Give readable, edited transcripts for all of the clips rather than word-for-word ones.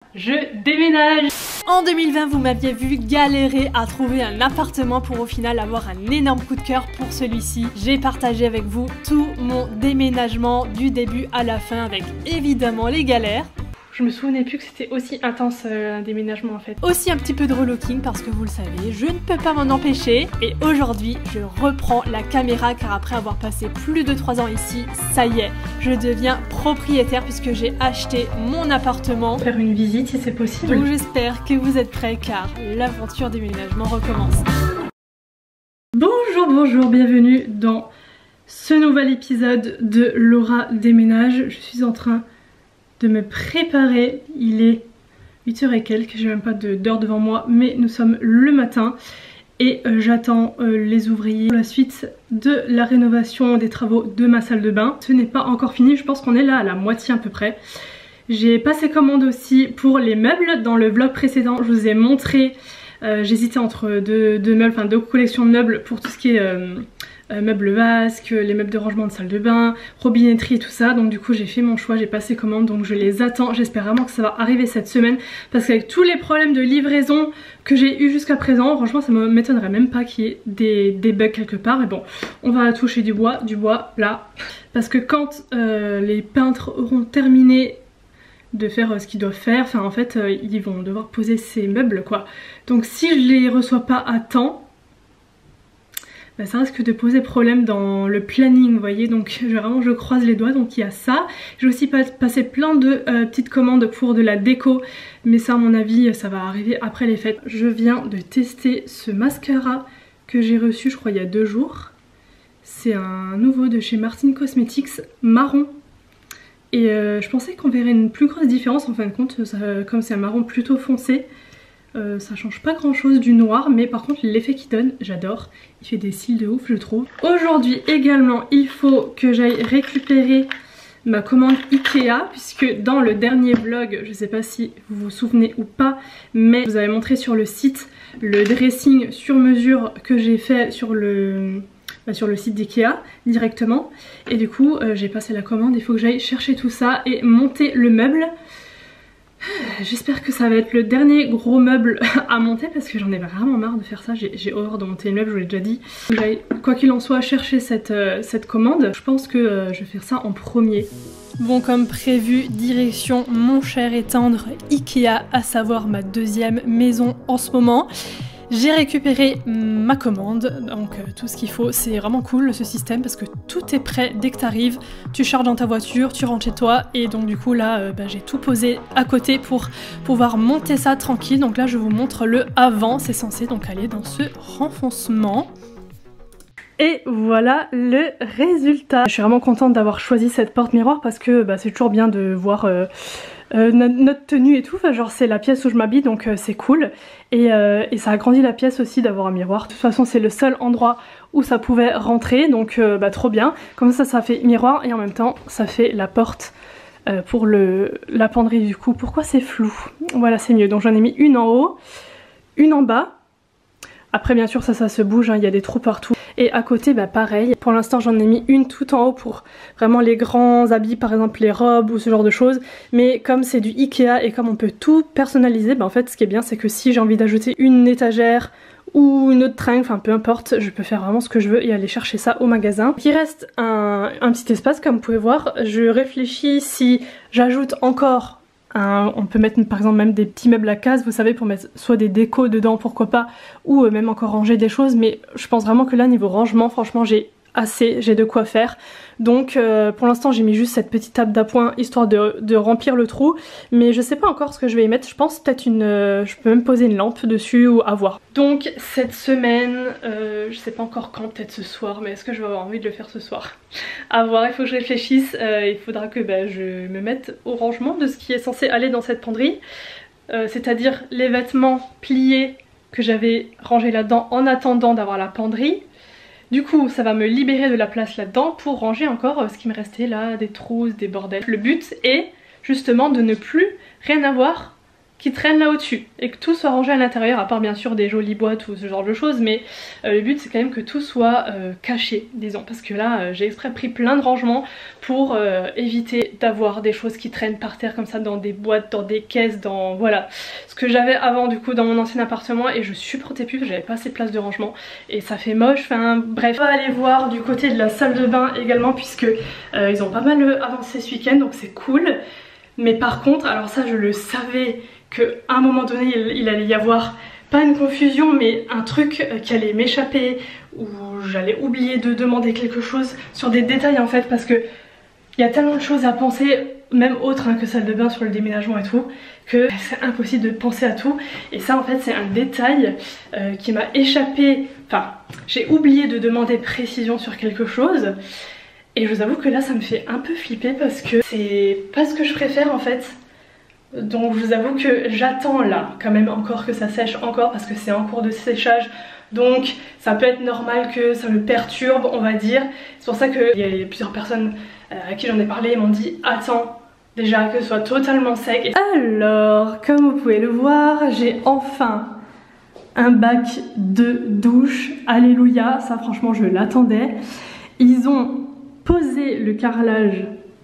je déménage. En 2020, vous m'aviez vu galérer à trouver un appartement pour au final avoir un énorme coup de cœur pour celui-ci. J'ai partagé avec vous tout mon déménagement du début à la fin avec évidemment les galères. Je me souvenais plus que c'était aussi intense un déménagement en fait. Aussi un petit peu de relooking parce que vous le savez, je ne peux pas m'en empêcher. Et aujourd'hui, je reprends la caméra car après avoir passé plus de 3 ans ici, ça y est, je deviens propriétaire puisque j'ai acheté mon appartement. Faire une visite si c'est possible. Donc j'espère que vous êtes prêts car l'aventure déménagement recommence. Bonjour, bienvenue dans ce nouvel épisode de Laura déménage. Je suis en train de me préparer, il est 8h et quelques, j'ai même pas d'heure devant moi, mais nous sommes le matin et j'attends les ouvriers pour la suite de la rénovation des travaux de ma salle de bain. Ce n'est pas encore fini, je pense qu'on est là à la moitié à peu près. J'ai passé commande aussi pour les meubles. Dans le vlog précédent, je vous ai montré, j'hésitais entre deux collections de meubles pour tout ce qui est meubles vasques, les meubles de rangement de salle de bain, robinetterie et tout ça. Donc du coup j'ai fait mon choix, j'ai passé commande, donc je les attends. J'espère vraiment que ça va arriver cette semaine parce qu'avec tous les problèmes de livraison que j'ai eu jusqu'à présent, franchement ça ne m'étonnerait même pas qu'il y ait des bugs quelque part. Mais bon, on va toucher du bois là, parce que quand les peintres auront terminé de faire ce qu'ils doivent faire, enfin en fait ils vont devoir poser ces meubles quoi. Donc si je les reçois pas à temps, bah, ça risque de poser problème dans le planning, vous voyez, donc vraiment je croise les doigts. Donc il y a ça. J'ai aussi passé plein de petites commandes pour de la déco, mais ça à mon avis ça va arriver après les fêtes. Je viens de tester ce mascara que j'ai reçu je crois il y a 2 jours. C'est un nouveau de chez Martin Cosmetics, marron. Et je pensais qu'on verrait une plus grosse différence en fin de compte, comme c'est un marron plutôt foncé. Ça change pas grand chose du noir, mais par contre l'effet qu'il donne j'adore, il fait des cils de ouf je trouve. Aujourd'hui également il faut que j'aille récupérer ma commande Ikea, puisque dans le dernier vlog, je sais pas si vous vous souvenez ou pas, mais je vous avais montré sur le site le dressing sur mesure que j'ai fait sur le site d'Ikea directement. Et du coup j'ai passé la commande, il faut que j'aille chercher tout ça et monter le meuble. J'espère que ça va être le dernier gros meuble à monter parce que j'en ai vraiment marre de faire ça, j'ai horreur de monter le meuble, je vous l'ai déjà dit. J'aille quoi qu'il en soit chercher cette commande, je pense que je vais faire ça en premier. Bon, comme prévu, direction mon cher et tendre Ikea, à savoir ma 2e maison en ce moment. J'ai récupéré ma commande, donc tout ce qu'il faut. C'est vraiment cool ce système parce que tout est prêt dès que tu arrives, tu charges dans ta voiture, tu rentres chez toi, et donc du coup là j'ai tout posé à côté pour pouvoir monter ça tranquille. Donc là je vous montre le avant, c'est censé donc aller dans ce renfoncement. Et voilà le résultat. Je suis vraiment contente d'avoir choisi cette porte miroir parce que c'est toujours bien de voir notre tenue et tout, enfin, genre c'est la pièce où je m'habille, donc c'est cool. Et ça agrandit la pièce aussi d'avoir un miroir. De toute façon c'est le seul endroit où ça pouvait rentrer, donc trop bien. Comme ça fait miroir et en même temps ça fait la porte pour la penderie du coup. Pourquoi c'est flou? Voilà, c'est mieux. Donc j'en ai mis une en haut, une en bas. Après bien sûr ça se bouge, hein, il y a des trous partout. Et à côté pareil, pour l'instant j'en ai mis une tout en haut pour vraiment les grands habits, par exemple les robes ou ce genre de choses. Mais comme c'est du Ikea et comme on peut tout personnaliser, en fait ce qui est bien c'est que si j'ai envie d'ajouter une étagère ou une autre tringle, enfin peu importe, je peux faire vraiment ce que je veux et aller chercher ça au magasin. Il reste un petit espace comme vous pouvez voir. Je réfléchis si j'ajoute encore on peut mettre par exemple même des petits meubles à cases, vous savez, pour mettre soit des décos dedans, pourquoi pas, ou même encore ranger des choses. Mais je pense vraiment que là niveau rangement, franchement j'ai de quoi faire. Donc pour l'instant j'ai mis juste cette petite table d'appoint histoire de remplir le trou, mais je sais pas encore ce que je vais y mettre. Je pense peut-être je peux même poser une lampe dessus ou à voir. Donc cette semaine, je sais pas encore quand, peut-être ce soir, mais est-ce que je vais avoir envie de le faire ce soir? À voir, il faut que je réfléchisse. Il faudra que je me mette au rangement de ce qui est censé aller dans cette penderie, c'est-à-dire les vêtements pliés que j'avais rangés là-dedans en attendant d'avoir la penderie. Du coup ça va me libérer de la place là-dedans pour ranger encore ce qui me restait là, des trousses, des bordels. Le but est justement de ne plus rien avoir qui traînent là au-dessus et que tout soit rangé à l'intérieur, à part bien sûr des jolies boîtes ou ce genre de choses, mais le but c'est quand même que tout soit caché, disons, parce que là j'ai exprès pris plein de rangements pour éviter d'avoir des choses qui traînent par terre comme ça dans des boîtes, dans des caisses, dans voilà ce que j'avais avant du coup dans mon ancien appartement et je supportais plus, j'avais pas assez de place de rangement et ça fait moche, enfin bref. On va aller voir du côté de la salle de bain également puisque ils ont pas mal avancé ce week-end donc c'est cool. Mais par contre, alors ça je le savais qu'à un moment donné il allait y avoir pas une confusion mais un truc qui allait m'échapper ou j'allais oublier de demander quelque chose sur des détails en fait parce que il y a tellement de choses à penser, même autres que salle de bain sur le déménagement et tout, que c'est impossible de penser à tout. Et ça en fait c'est un détail qui m'a échappé, enfin j'ai oublié de demander précision sur quelque chose. Et je vous avoue que là ça me fait un peu flipper parce que c'est pas ce que je préfère en fait. Donc je vous avoue que j'attends là quand même encore que ça sèche encore parce que c'est en cours de séchage. Donc ça peut être normal que ça me perturbe on va dire. C'est pour ça qu'il y a plusieurs personnes à qui j'en ai parlé m'ont dit attends déjà que ce soit totalement sec. Alors comme vous pouvez le voir j'ai enfin un bac de douche. Alléluia, ça franchement je l'attendais. Ils ont posé le carrelage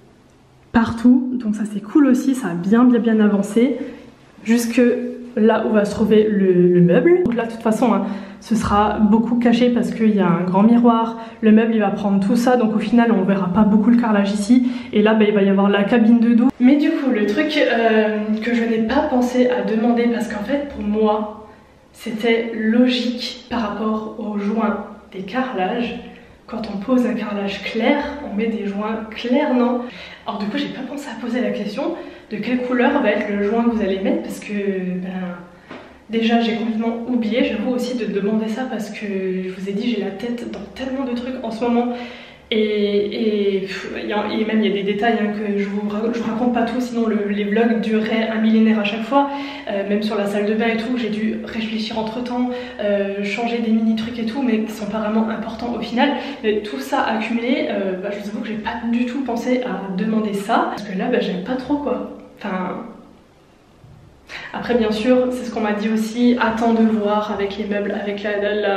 partout, donc ça c'est cool aussi, ça a bien avancé jusque là où va se trouver le meuble. Donc là de toute façon hein, ce sera beaucoup caché parce qu'il y a un grand miroir, le meuble il va prendre tout ça donc au final on verra pas beaucoup le carrelage ici et là il va y avoir la cabine de douche. Mais du coup le truc que je n'ai pas pensé à demander parce qu'en fait pour moi c'était logique par rapport aux joints des carrelages. Quand on pose un carrelage clair, on met des joints clairs, non? Alors du coup j'ai pas pensé à poser la question de quelle couleur va être le joint que vous allez mettre parce que déjà j'ai complètement oublié, j'avoue aussi de demander ça parce que je vous ai dit j'ai la tête dans tellement de trucs en ce moment et même il y a des détails hein, que je vous raconte pas tout sinon les vlogs dureraient un millénaire à chaque fois, même sur la salle de bain et tout j'ai dû réfléchir entre temps, changer des mini trucs et tout mais qui sont pas vraiment importants au final. Mais tout ça accumulé, je vous avoue que j'ai pas du tout pensé à demander ça parce que là j'aime pas trop quoi, enfin après bien sûr c'est ce qu'on m'a dit aussi, attends de voir avec les meubles, avec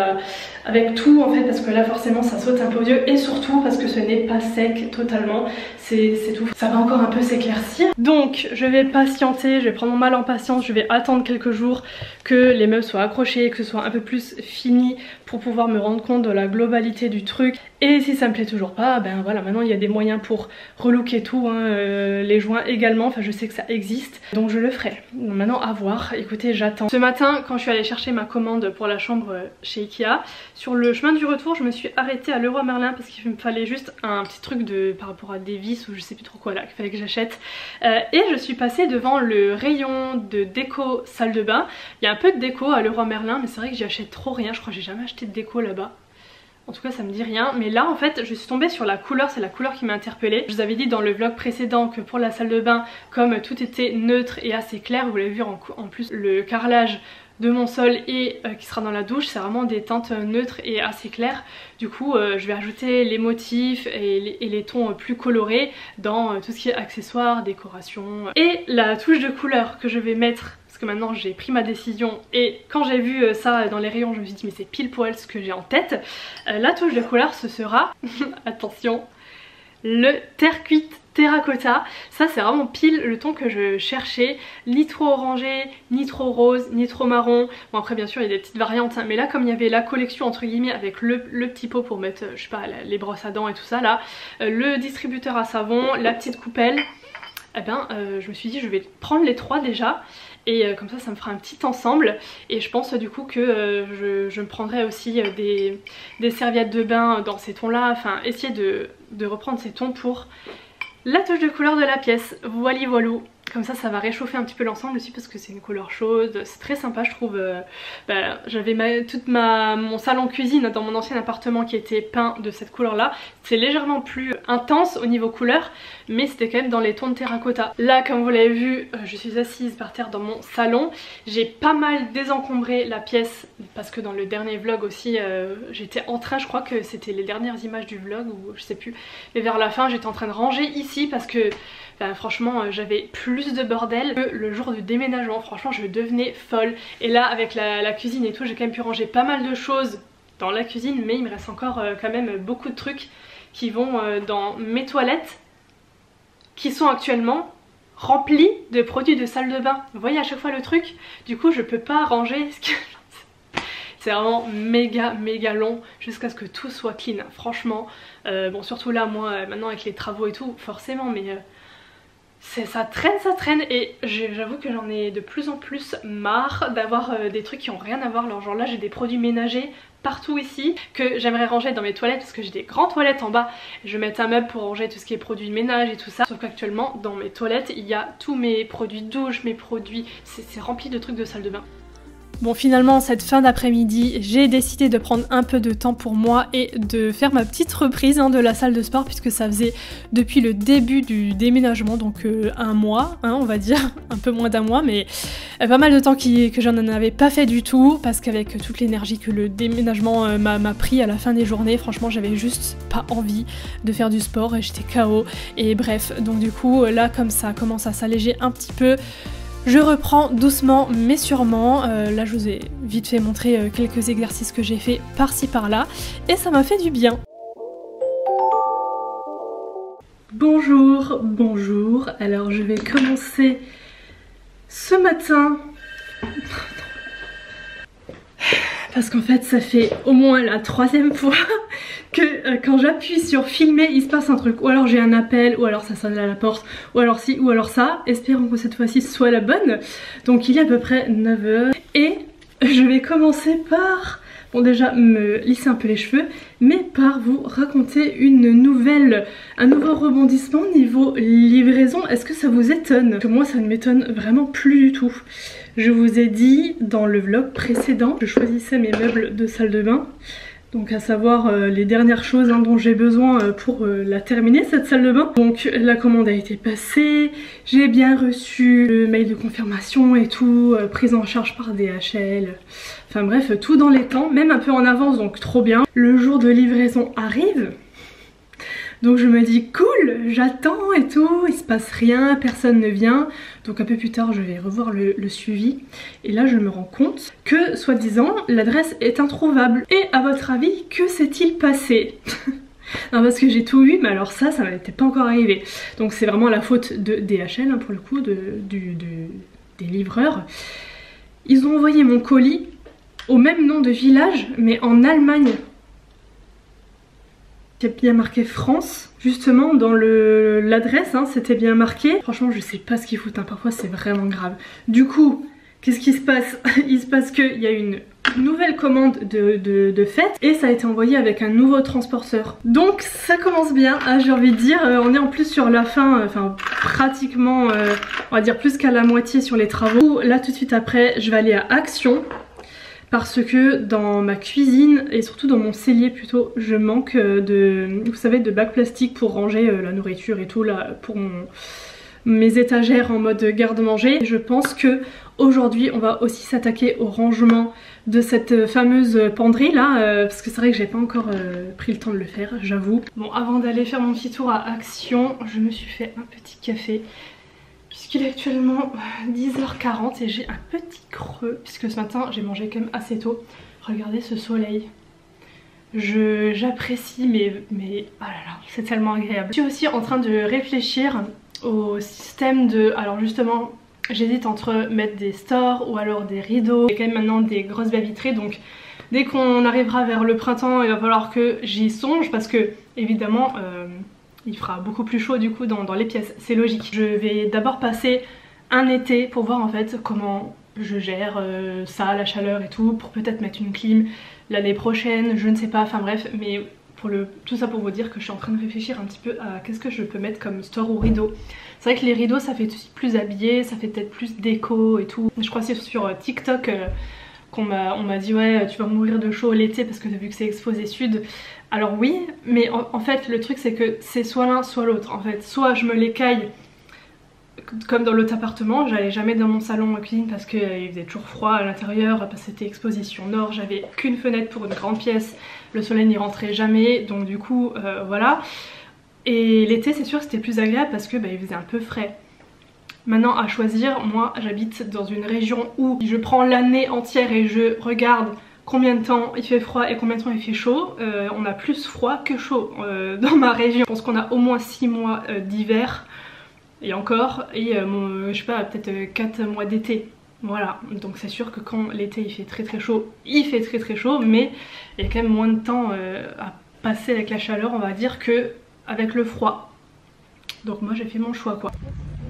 avec tout en fait parce que là forcément ça saute un peu aux yeux et surtout parce que ce n'est pas sec totalement, c'est tout, ça va encore un peu s'éclaircir. Donc je vais patienter, je vais prendre mon mal en patience, je vais attendre quelques jours que les meubles soient accrochés, que ce soit un peu plus fini pour pouvoir me rendre compte de la globalité du truc. Et si ça me plaît toujours pas, ben voilà, maintenant il y a des moyens pour relooker tout, hein, les joints également, enfin je sais que ça existe, donc je le ferai. Donc, maintenant à voir, écoutez j'attends. Ce matin quand je suis allée chercher ma commande pour la chambre chez Ikea, sur le chemin du retour je me suis arrêtée à Leroy Merlin parce qu'il me fallait juste un petit truc par rapport à des vis ou je sais plus trop quoi là qu'il fallait que j'achète, et je suis passée devant le rayon de déco salle de bain. Il y a un peu de déco à Leroy Merlin mais c'est vrai que j'y achète trop rien, je crois que j'ai jamais acheté de déco là-bas. En tout cas ça me dit rien, mais là en fait je suis tombée sur la couleur, c'est la couleur qui m'a interpellée. Je vous avais dit dans le vlog précédent que pour la salle de bain, comme tout était neutre et assez clair, vous l'avez vu en plus le carrelage de mon sol et qui sera dans la douche, c'est vraiment des teintes neutres et assez claires. Du coup je vais ajouter les motifs et les tons plus colorés dans tout ce qui est accessoires, décoration. Et la touche de couleur que je vais mettre, parce que maintenant j'ai pris ma décision et quand j'ai vu ça dans les rayons je me suis dit mais c'est pile poil ce que j'ai en tête. La touche de couleur ce sera, attention, le terre cuite terracotta. Ça c'est vraiment pile le ton que je cherchais, ni trop orangé, ni trop rose, ni trop marron. Bon après bien sûr il y a des petites variantes hein, mais là comme il y avait la collection entre guillemets avec le petit pot pour mettre je sais pas les brosses à dents et tout ça là, le distributeur à savon, la petite coupelle, eh ben je me suis dit je vais prendre les trois déjà et comme ça me fera un petit ensemble. Et je pense du coup que je me prendrai aussi des serviettes de bain dans ces tons là, enfin essayer de reprendre ces tons pour la touche de couleur de la pièce. Voilà voilou. Comme ça va réchauffer un petit peu l'ensemble aussi parce que c'est une couleur chaude, c'est très sympa je trouve. J'avais mon salon cuisine dans mon ancien appartement qui était peint de cette couleur là. C'est légèrement plus intense au niveau couleur mais c'était quand même dans les tons de terracotta. Là comme vous l'avez vu je suis assise par terre dans mon salon. J'ai pas mal désencombré la pièce parce que dans le dernier vlog aussi j'étais en train, je crois que c'était les dernières images du vlog ou je sais plus, mais vers la fin j'étais en train de ranger ici parce que franchement j'avais plus plus de bordel que le jour du déménagement. Franchement je devenais folle. Et là avec la cuisine et tout, j'ai quand même pu ranger pas mal de choses dans la cuisine, mais il me reste encore quand même beaucoup de trucs qui vont dans mes toilettes qui sont actuellement remplis de produits de salle de bain. Vous voyez à chaque fois le truc, du coup je peux pas ranger ce que... C'est vraiment méga long jusqu'à ce que tout soit clean, franchement. Bon surtout là moi maintenant avec les travaux et tout forcément, mais ça traîne et j'avoue que j'en ai de plus en plus marre d'avoir des trucs qui ont rien à voir. Alors genre là j'ai des produits ménagers partout ici que j'aimerais ranger dans mes toilettes parce que j'ai des grandes toilettes en bas. Je vais mettre un meuble pour ranger tout ce qui est produits de ménage et tout ça. Sauf qu'actuellement dans mes toilettes il y a tous mes produits de douche, mes produits, c'est rempli de trucs de salle de bain. Bon finalement cette fin d'après-midi j'ai décidé de prendre un peu de temps pour moi et de faire ma petite reprise de la salle de sport puisque ça faisait depuis le début du déménagement, donc un mois on va dire, un peu moins d'un mois, mais pas mal de temps que j'en avais pas fait du tout parce qu'avec toute l'énergie que le déménagement m'a pris à la fin des journées, franchement j'avais juste pas envie de faire du sport et j'étais KO et bref, donc du coup là comme ça commence à s'alléger un petit peu, je reprends doucement mais sûrement. Là je vous ai vite fait montrer quelques exercices que j'ai fait par-ci par-là et ça m'a fait du bien. Bonjour, alors je vais commencer ce matin parce qu'en fait ça fait au moins la 3e fois que quand j'appuie sur filmer il se passe un truc, ou alors j'ai un appel, ou alors ça sonne à la porte, ou alors ci, ou alors ça. Espérons que cette fois-ci soit la bonne. Donc il est à peu près 9 h et je vais commencer par, bon déjà me lisser un peu les cheveux, mais par vous raconter un nouveau rebondissement niveau livraison. Est-ce que ça vous étonne? Parce que moi ça ne m'étonne vraiment plus du tout. Je vous ai dit dans le vlog précédent que je choisissais mes meubles de salle de bain. Donc à savoir les dernières choses dont j'ai besoin pour la terminer cette salle de bain. Donc la commande a été passée, j'ai bien reçu le mail de confirmation et tout, prise en charge par DHL. Enfin bref, tout dans les temps, même un peu en avance, donc trop bien. Le jour de livraison arrive. Donc je me dis cool, j'attends et tout, il se passe rien, personne ne vient. Donc un peu plus tard je vais revoir le suivi. Et là je me rends compte que soi-disant l'adresse est introuvable. Et à votre avis, que s'est-il passé? Non parce que j'ai tout eu, mais alors ça m'était pas encore arrivé. Donc c'est vraiment la faute de DHL pour le coup, des livreurs. Ils ont envoyé mon colis au même nom de village mais en Allemagne. Il y a bien marqué France, justement dans l'adresse, c'était bien marqué. Franchement je sais pas ce qu'ils foutent, parfois c'est vraiment grave. Du coup, qu'est-ce qui se passe? Il se passe qu'il y a une nouvelle commande de fête et ça a été envoyé avec un nouveau transporteur. Donc ça commence bien, j'ai envie de dire. On est en plus sur la fin, enfin pratiquement, on va dire plus qu'à la moitié sur les travaux. Là tout de suite après, je vais aller à Action. Parce que dans ma cuisine et surtout dans mon cellier plutôt, je manque vous savez, de bacs plastiques pour ranger la nourriture et tout là, pour mes étagères en mode garde-manger. Je pense que aujourd'hui on va aussi s'attaquer au rangement de cette fameuse penderie là, parce que c'est vrai que j'ai pas encore pris le temps de le faire, j'avoue. Bon, avant d'aller faire mon petit tour à Action, je me suis fait un petit café. Puisqu'il est actuellement 10h40 et j'ai un petit creux puisque ce matin j'ai mangé quand même assez tôt. Regardez ce soleil. J'apprécie mais oh là là, c'est tellement agréable. Je suis aussi en train de réfléchir au système de... Alors justement j'hésite entre mettre des stores ou alors des rideaux. J'ai quand même maintenant des grosses baies vitrées, donc dès qu'on arrivera vers le printemps il va falloir que j'y songe parce que évidemment... il fera beaucoup plus chaud du coup dans les pièces, c'est logique. Je vais d'abord passer un été pour voir en fait comment je gère ça, la chaleur et tout, pour peut-être mettre une clim l'année prochaine, je ne sais pas, enfin bref, mais tout ça pour vous dire que je suis en train de réfléchir un petit peu à qu'est-ce que je peux mettre comme store ou rideau. C'est vrai que les rideaux ça fait aussi plus habillé, ça fait peut-être plus déco et tout. Je crois que c'est sur TikTok on m'a dit ouais tu vas mourir de chaud l'été parce que vu que c'est exposé sud. Alors oui, mais en fait le truc c'est que c'est soit l'un soit l'autre en fait. Soit je me l'écaille comme dans l'autre appartement, j'allais jamais dans mon salon en cuisine parce qu'il faisait toujours froid à l'intérieur, parce que c'était exposition nord, j'avais qu'une fenêtre pour une grande pièce, le soleil n'y rentrait jamais, donc du coup voilà. Et l'été c'est sûr que c'était plus agréable parce que il faisait un peu frais. Maintenant à choisir, moi j'habite dans une région où je prends l'année entière et je regarde combien de temps il fait froid et combien de temps il fait chaud. On a plus froid que chaud dans ma région. Je pense qu'on a au moins 6 mois d'hiver et encore, et je sais pas, peut-être 4 mois d'été. Voilà, donc c'est sûr que quand l'été il fait très chaud, il fait très chaud, mais il y a quand même moins de temps à passer avec la chaleur, on va dire, que avec le froid. Donc moi j'ai fait mon choix quoi.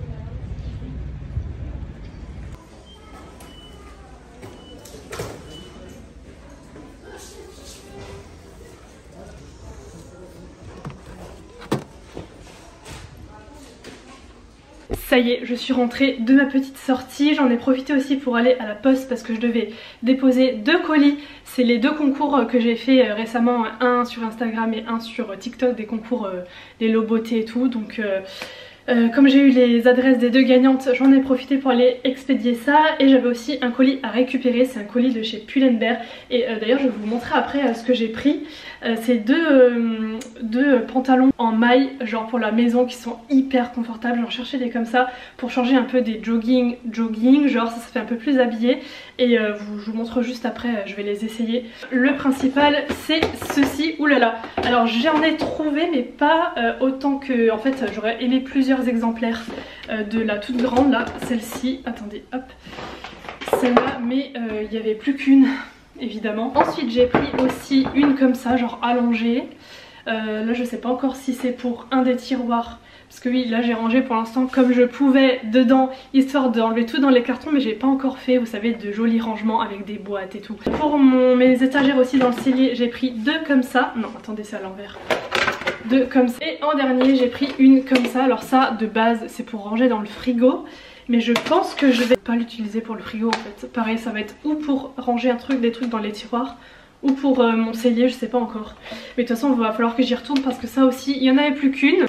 Ça y est, je suis rentrée de ma petite sortie. J'en ai profité aussi pour aller à la poste parce que je devais déposer 2 colis. C'est les 2 concours que j'ai fait récemment, un sur Instagram et un sur TikTok, des concours des lots beauté et tout. Donc comme j'ai eu les adresses des 2 gagnantes, j'en ai profité pour aller expédier ça. Et j'avais aussi un colis à récupérer, c'est un colis de chez Pull&Bear. Et d'ailleurs je vais vous montrer après ce que j'ai pris. C'est deux pantalons en maille, genre pour la maison, qui sont hyper confortables. J'en cherchais des comme ça pour changer un peu des jogging, genre ça fait un peu plus habillé. Et je vous montre juste après, je vais les essayer. Le principal c'est ceci, oulala. Alors j'en ai trouvé mais pas autant que, en fait j'aurais aimé plusieurs exemplaires de la toute grande là, celle-ci, attendez hop, celle-là, mais il n'y avait plus qu'une évidemment. Ensuite j'ai pris aussi une comme ça, genre allongée. Là je sais pas encore si c'est pour un des tiroirs, parce que oui là j'ai rangé pour l'instant comme je pouvais dedans, histoire d'enlever tout dans les cartons, mais j'ai pas encore fait, vous savez, de jolis rangements avec des boîtes et tout. Pour mes étagères aussi dans le cellier, j'ai pris 2 comme ça, non attendez c'est à l'envers, 2 comme ça. Et en dernier j'ai pris une comme ça. Alors ça de base c'est pour ranger dans le frigo, mais je pense que je vais pas l'utiliser pour le frigo en fait. Pareil, ça va être ou pour ranger des trucs dans les tiroirs, ou pour mon cellier, je sais pas encore. Mais de toute façon il va falloir que j'y retourne parce que ça aussi il y en avait plus qu'une.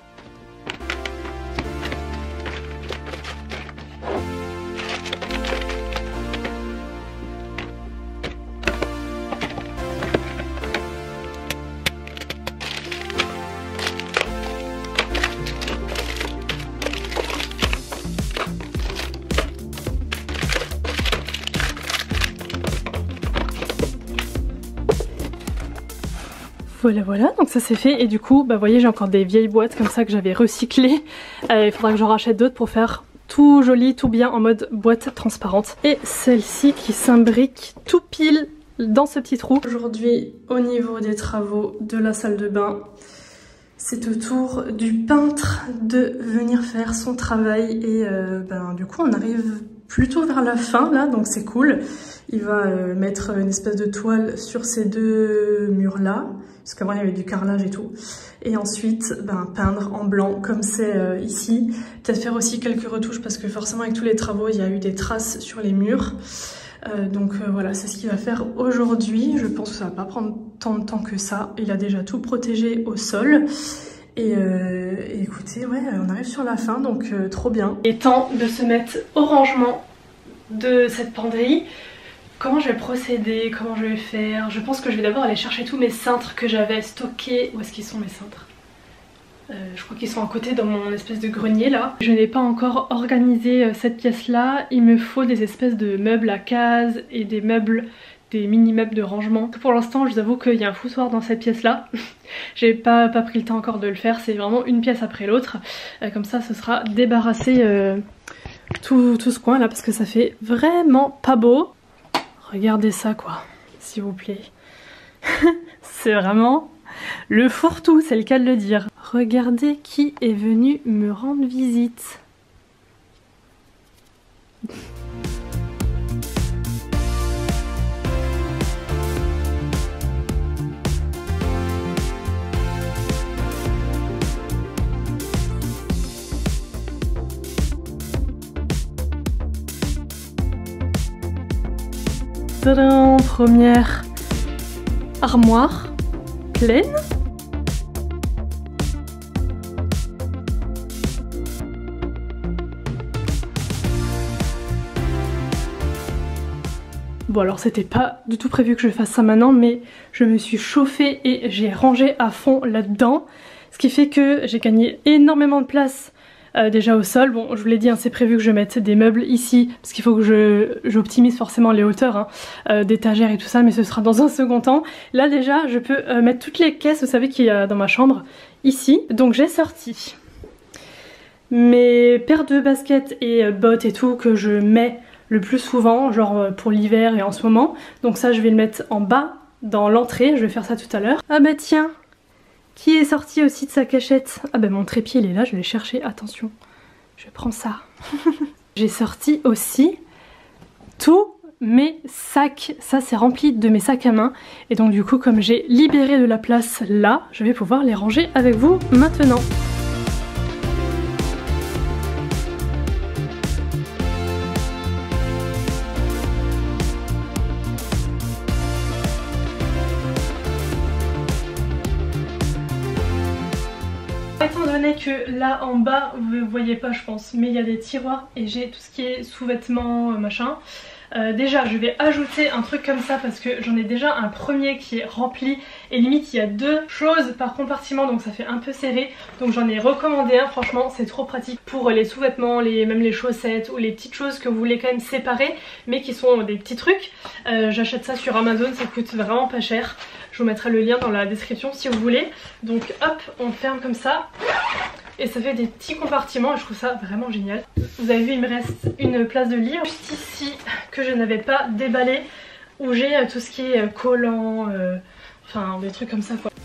Voilà, donc ça c'est fait. Et du coup bah vous voyez, j'ai encore des vieilles boîtes comme ça que j'avais recyclées. Il faudra que j'en rachète d'autres pour faire tout joli, tout bien en mode boîte transparente. Et celle-ci qui s'imbrique tout pile dans ce petit trou. Aujourd'hui au niveau des travaux de la salle de bain, c'est au tour du peintre de venir faire son travail. Et du coup on arrive plutôt vers la fin là, donc c'est cool. Il va mettre une espèce de toile sur ces 2 murs là, parce qu'avant il y avait du carrelage et tout. Et ensuite peindre en blanc comme c'est ici. Peut-être faire aussi quelques retouches parce que forcément avec tous les travaux il y a eu des traces sur les murs. Voilà, c'est ce qu'il va faire aujourd'hui. Je pense que ça va pas prendre tant de temps que ça. Il a déjà tout protégé au sol. Et écoutez, ouais, on arrive sur la fin, donc trop bien. Il est temps de se mettre au rangement de cette penderie. Comment je vais procéder, comment je vais faire? Je pense que je vais d'abord aller chercher tous mes cintres que j'avais stockés. Où est-ce qu'ils sont mes cintres? Je crois qu'ils sont à côté dans mon espèce de grenier là. Je n'ai pas encore organisé cette pièce là. Il me faut des espèces de meubles à cases et des mini meubles de rangement. Pour l'instant je vous avoue qu'il y a un foutoir dans cette pièce là. J'ai pas pris le temps encore de le faire, c'est vraiment une pièce après l'autre. Comme ça ce sera débarrassé tout ce coin là, parce que ça fait vraiment pas beau. Regardez ça quoi, s'il vous plaît. C'est vraiment le fourre-tout, c'est le cas de le dire. Regardez qui est venu me rendre visite. Tadam, première armoire pleine. Bon alors c'était pas du tout prévu que je fasse ça maintenant, mais je me suis chauffée et j'ai rangé à fond là-dedans. Ce qui fait que j'ai gagné énormément de place déjà au sol. Bon, je vous l'ai dit, hein, c'est prévu que je mette des meubles ici parce qu'il faut que j'optimise forcément les hauteurs d'étagères et tout ça, mais ce sera dans un second temps. Là déjà je peux mettre toutes les caisses, vous savez, qu'il y a dans ma chambre ici. Donc j'ai sorti mes paires de baskets et bottes et tout que je mets le plus souvent, genre pour l'hiver et en ce moment. Donc ça je vais le mettre en bas dans l'entrée, je vais faire ça tout à l'heure. Ah bah tiens, qui est sorti aussi de sa cachette? Ah bah mon trépied il est là, je vais chercher, attention, je prends ça. J'ai sorti aussi tous mes sacs, ça c'est rempli de mes sacs à main. Et donc du coup comme j'ai libéré de la place là, je vais pouvoir les ranger avec vous maintenant. Étant donné que là en bas, vous voyez pas je pense, mais il y a des tiroirs et j'ai tout ce qui est sous-vêtements, machin. Déjà je vais ajouter un truc comme ça parce que j'en ai déjà un premier qui est rempli et limite il y a 2 choses par compartiment, donc ça fait un peu serré. Donc j'en ai recommandé un, franchement c'est trop pratique pour les sous-vêtements, même les chaussettes ou les petites choses que vous voulez quand même séparer mais qui sont des petits trucs. J'achète ça sur Amazon, ça coûte vraiment pas cher. Je vous mettrai le lien dans la description si vous voulez. Donc hop, on ferme comme ça. Et ça fait des petits compartiments et je trouve ça vraiment génial. Vous avez vu, il me reste une place de lit juste ici que je n'avais pas déballé, où j'ai tout ce qui est collant, enfin des trucs comme ça quoi.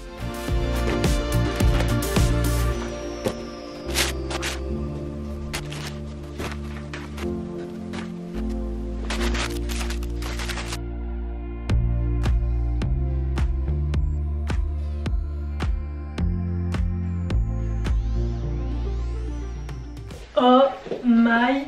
Oh my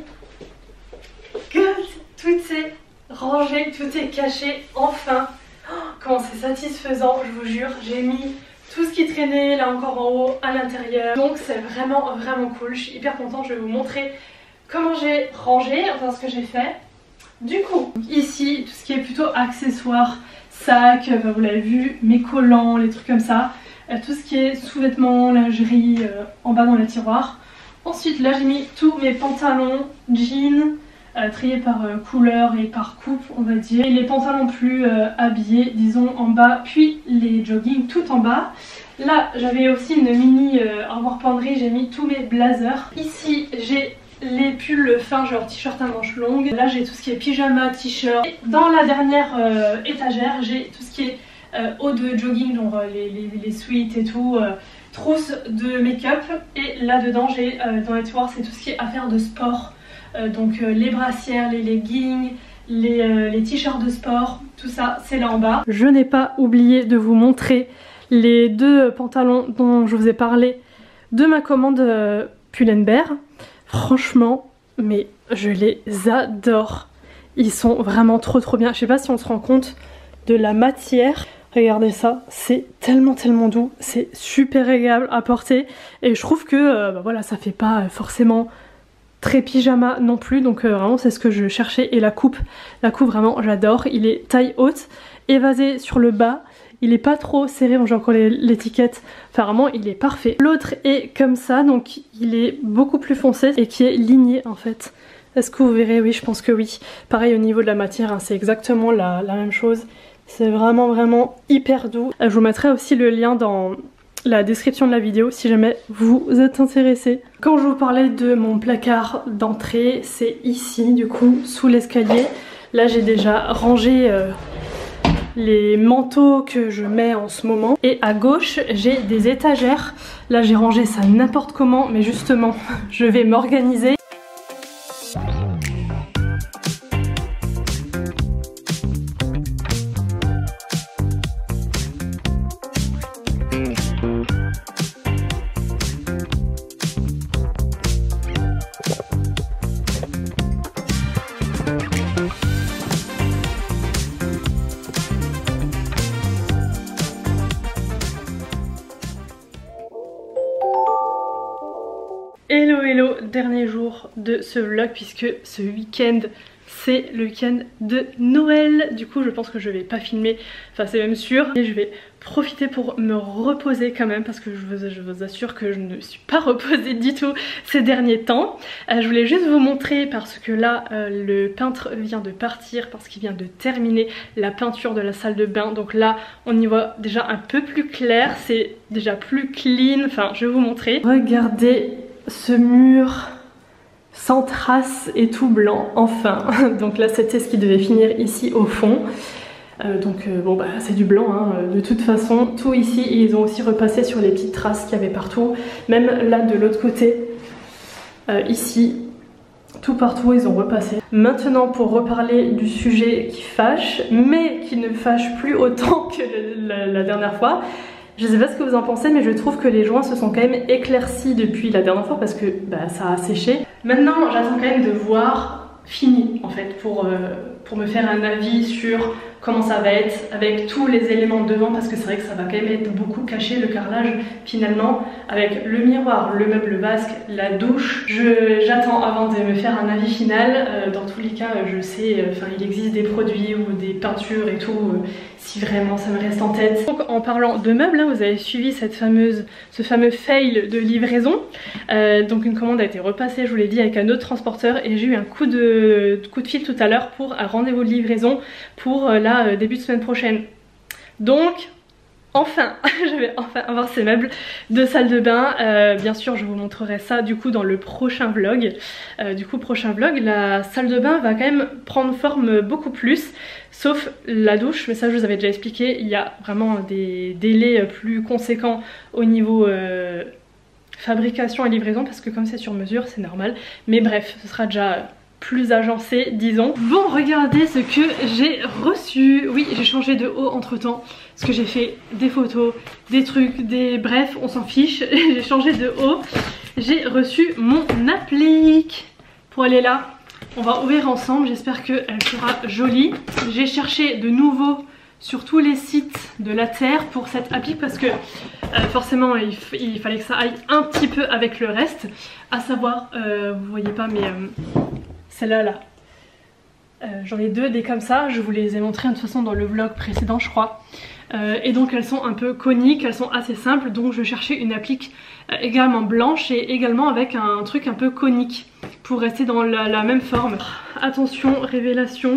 god, tout est rangé, tout est caché, enfin. Oh, comment c'est satisfaisant, je vous jure. J'ai mis tout ce qui traînait là encore en haut à l'intérieur. Donc c'est vraiment cool, je suis hyper contente. Je vais vous montrer comment j'ai rangé, enfin ce que j'ai fait. Du coup, ici, tout ce qui est plutôt accessoires, sacs, vous l'avez vu, mes collants, les trucs comme ça. Tout ce qui est sous-vêtements, lingerie, en bas dans les tiroirs. Ensuite là j'ai mis tous mes pantalons, jeans, triés par couleur et par coupe on va dire. Et les pantalons plus habillés disons en bas, puis les jogging tout en bas. Là j'avais aussi une mini armoire penderie, j'ai mis tous mes blazers. Ici j'ai les pulls fins genre t-shirt à manches longues. Là j'ai tout ce qui est pyjama, t-shirt. Dans la dernière étagère j'ai tout ce qui est haut de jogging, genre les sweats et tout. Trousse de make-up et là dedans j'ai dans les tiroirs c'est tout ce qui est affaires de sport, donc les brassières, les leggings, les t-shirts de sport, tout ça c'est là en bas. Je n'ai pas oublié de vous montrer les 2 pantalons dont je vous ai parlé de ma commande Pull&Bear. Franchement mais je les adore, ils sont vraiment trop bien. Je sais pas si on se rend compte de la matière. Regardez ça, c'est tellement doux, c'est super agréable à porter et je trouve que bah voilà, ça fait pas forcément très pyjama non plus, donc vraiment c'est ce que je cherchais. Et la coupe vraiment j'adore, il est taille haute, évasé sur le bas, il est pas trop serré, bon, j'ai encore l'étiquette, enfin vraiment il est parfait. L'autre est comme ça, donc il est beaucoup plus foncé et qui est ligné en fait. Est-ce que vous verrez? Oui, je pense que oui. Pareil au niveau de la matière, hein, c'est exactement la même chose. C'est vraiment hyper doux. Je vous mettrai aussi le lien dans la description de la vidéo si jamais vous êtes intéressés. Quand je vous parlais de mon placard d'entrée, c'est ici du coup, sous l'escalier. Là j'ai déjà rangé les manteaux que je mets en ce moment. Et à gauche j'ai des étagères. Là j'ai rangé ça n'importe comment, mais justement je vais m'organiser. Hello, dernier jour de ce vlog puisque ce week-end c'est le week-end de Noël. Du coup je pense que je vais pas filmer, enfin c'est même sûr, et je vais profiter pour me reposer quand même parce que je vous assure que je ne suis pas reposée du tout ces derniers temps. Je voulais juste vous montrer parce que là le peintre vient de partir parce qu'il vient de terminer la peinture de la salle de bain, donc là on y voit déjà un peu plus clair, c'est déjà plus clean, enfin je vais vous montrer. Regardez ce mur sans traces et tout blanc, enfin. Donc là c'était ce qui devait finir ici au fond. Bon bah c'est du blanc hein, de toute façon. Tout ici ils ont aussi repassé sur les petites traces qu'il y avait partout. Même là de l'autre côté, ici, tout partout ils ont repassé. Maintenant pour reparler du sujet qui fâche, mais qui ne fâche plus autant que la dernière fois. Je sais pas ce que vous en pensez, mais je trouve que les joints se sont quand même éclaircis depuis la dernière fois parce que bah, ça a séché. Maintenant j'attends quand même de voir fini en fait pour me faire un avis sur comment ça va être avec tous les éléments devant, parce que c'est vrai que ça va quand même être beaucoup caché le carrelage finalement, avec le miroir, le meuble vasque, la douche. J'attends avant de me faire un avis final. Dans tous les cas je sais, enfin il existe des produits ou des peintures et tout, si vraiment ça me reste en tête. Donc en parlant de meubles, hein, vous avez suivi ce fameux fail de livraison. Donc une commande a été repassée, je vous l'ai dit, avec un autre transporteur, et j'ai eu un coup de fil tout à l'heure pour un rendez-vous de livraison pour début de semaine prochaine. Donc enfin je vais enfin avoir ces meubles de salle de bain. Bien sûr je vous montrerai ça du coup dans le prochain vlog. La salle de bain va quand même prendre forme beaucoup plus, sauf la douche, mais ça je vous avais déjà expliqué, il y a vraiment des délais plus conséquents au niveau fabrication et livraison, parce que comme c'est sur mesure c'est normal, mais bref ce sera déjà plus agencé disons. Bon, regardez ce que j'ai reçu. Oui, j'ai changé de haut entre temps parce que j'ai fait des photos, des trucs, bref on s'en fiche. J'ai changé de haut. J'ai reçu mon applique pour aller là. On va ouvrir ensemble, j'espère qu'elle sera jolie. J'ai cherché de nouveau sur tous les sites de la Terre pour cette applique parce que forcément il fallait que ça aille un petit peu avec le reste, à savoir, vous voyez pas mais celle-là là, j'en ai deux des comme ça, je vous les ai montrées de toute façon dans le vlog précédent je crois. Et donc elles sont un peu coniques, elles sont assez simples, donc je cherchais une applique également blanche et également avec un truc un peu conique pour rester dans la même forme. Attention, révélation.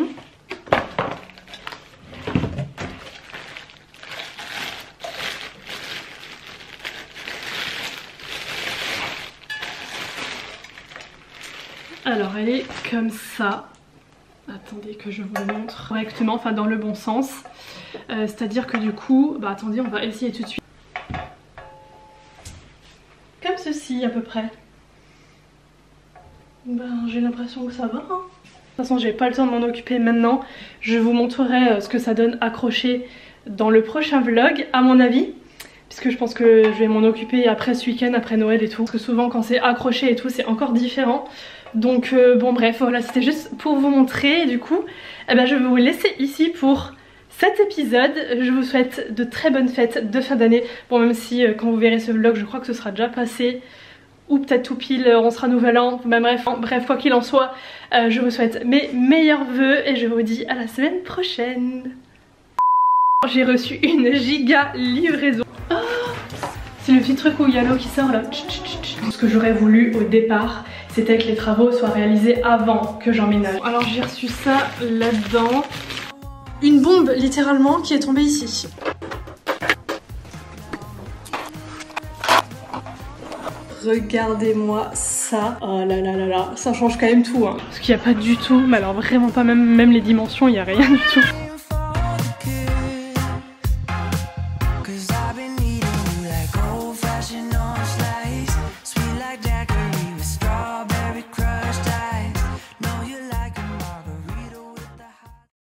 Alors elle est comme ça. Attendez que je vous le montre correctement, enfin dans le bon sens. C'est à dire que du coup, bah attendez, on va essayer tout de suite. Comme ceci à peu près. Ben j'ai l'impression que ça va. Hein. De toute façon j'ai pas le temps de m'en occuper maintenant. Je vous montrerai ce que ça donne accroché dans le prochain vlog à mon avis. Puisque je pense que je vais m'en occuper après ce week-end, après Noël et tout. Parce que souvent quand c'est accroché et tout c'est encore différent. Donc bon bref, voilà, c'était juste pour vous montrer. Et du coup je vais vous laisser ici pour cet épisode. Je vous souhaite de très bonnes fêtes de fin d'année. Bon, même si quand vous verrez ce vlog je crois que ce sera déjà passé, ou peut-être tout pile on sera nouvel an, bah, bref quoi qu'il en soit, je vous souhaite mes meilleurs vœux et je vous dis à la semaine prochaine. J'ai reçu une giga livraison. Oh, c'est le petit truc où il y a l'eau qui sort là. Ce que j'aurais voulu au départ, c'était que les travaux soient réalisés avant que j'emménage. Alors j'ai reçu ça là-dedans. Une bombe littéralement qui est tombée ici. Regardez-moi ça. Oh là là là là, ça change quand même tout hein. Parce qu'il n'y a pas du tout, mais alors vraiment pas, même les dimensions, il n'y a rien du tout.